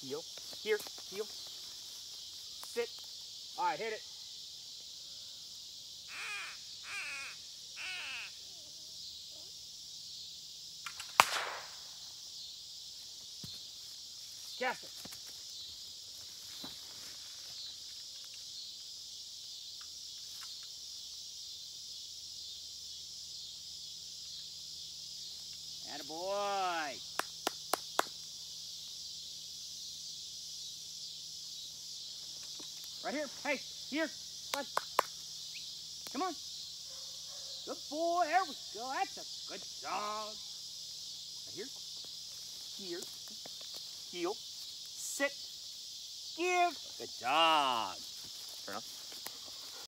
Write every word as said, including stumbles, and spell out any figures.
heel, here, heel, sit. All right, hit it. Castor. Attaboy. Right here. Hey, here. Bud. Come on. Good boy. There we go. That's a good dog. Right here. Here. Heel. Sit. Give. Good dog. Turn off.